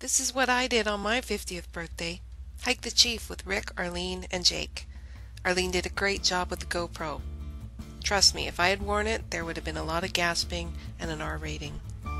This is what I did on my 50th birthday. Hike the Chief with Rick, Arlene, and Jake. Arlene did a great job with the GoPro. Trust me, if I had worn it, there would have been a lot of gasping and an R rating.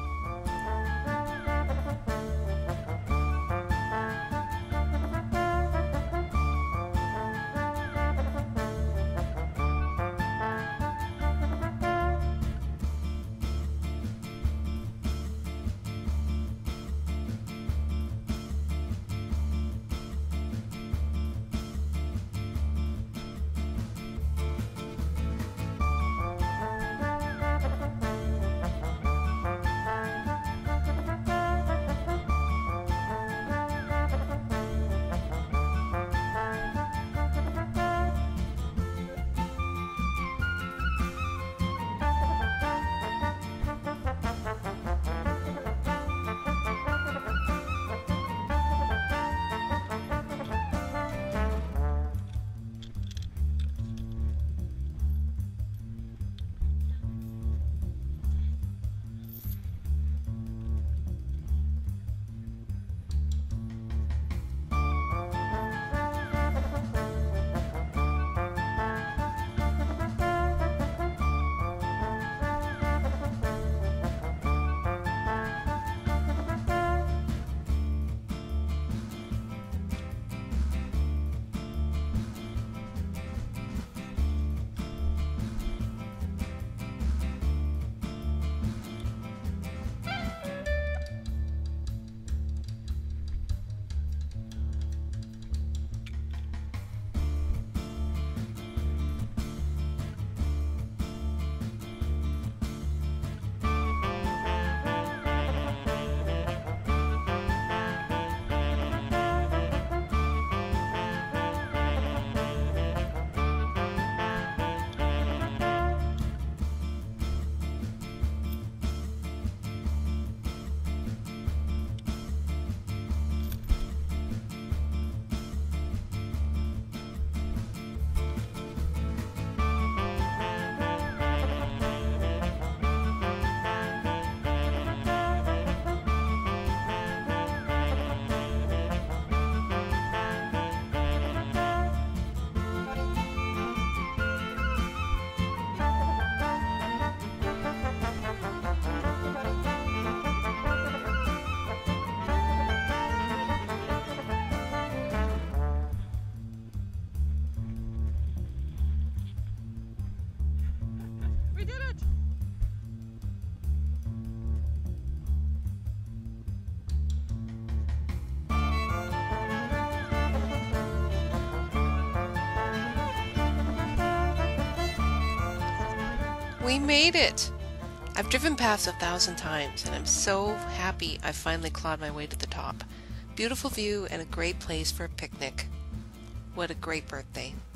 We did it! We made it! I've driven past 1,000 times, and I'm so happy I've finally clawed my way to the top. Beautiful view and a great place for a picnic. What a great birthday.